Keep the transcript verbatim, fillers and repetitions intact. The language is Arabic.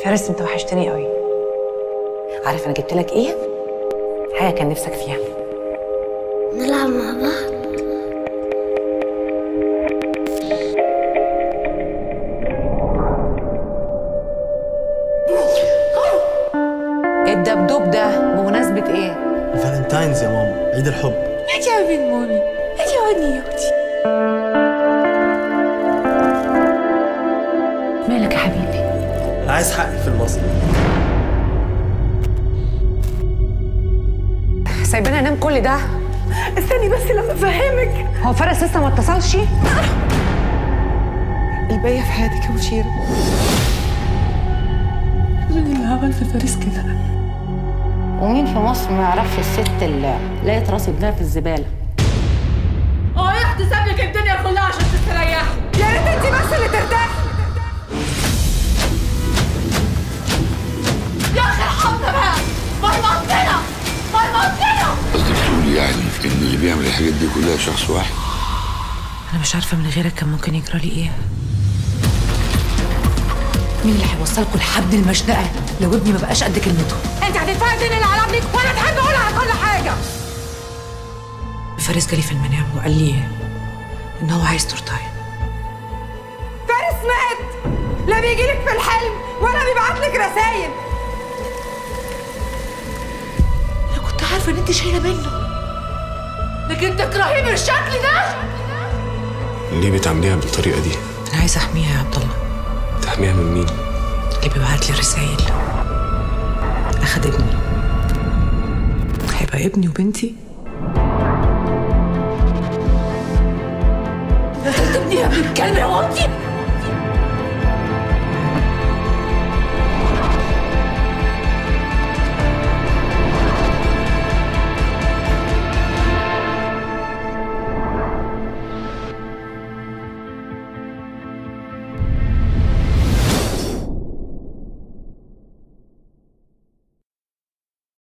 فارس انت وحشتني قوي. عارف انا جبت لك ايه؟ حاجه كان نفسك فيها. نلعب مع بعض. الدبدوب ده بمناسبه ايه؟ فالنتاينز يا ماما، عيد الحب. هاتي يا بنت مامي، هاتي عودني يا اختي. مالك يا حبيبي؟ عايز حقي في المصري. سايباني انام كل ده؟ استني بس لما افهمك. هو فارس لسه ما اتصلش؟ الباقيه في حياتك يا مشيره. مين اللي عمل في فارس كده؟ ومين في مصر ما يعرفش الست اللي لقيت راس ابنها في الزباله؟ هو راح تسيب لك الدنيا كلها عشان تستريحي. يا ريت انت بس اللي ترتاحي. يا اخي ارحمنا بقى، مرمطتنا مرمطتنا. قصدك تقولي يعني ان اللي بيعمل الحاجات دي كلها شخص واحد؟ انا مش عارفه من غيرك كان ممكن يجرى لي ايه. مين اللي هيوصلكوا لحد المشنقه لو ابني ما بقاش قد كلمته؟ انت هتدفعي الدين اللي على ابنك وانا تحب اقولها على كل حاجه. فارس جالي في المنام وقال لي ان هو عايز تورتايه. فارس مات، لا بيجيلك في الحلم ولا بيبعتلك رسايل. انا كنت عارفه ان انت شايله منه، لكن تكرهيه بالشكل ده؟ ليه بتعمليها بالطريقه دي؟ انا عايزه احميها يا عبد الله. تحميها من مين؟ اللي بيبعت لي رسايل. اخد ابني، هيبقى ابني وبنتي. قتلت ابني يا ابن الكلب يا مامتي.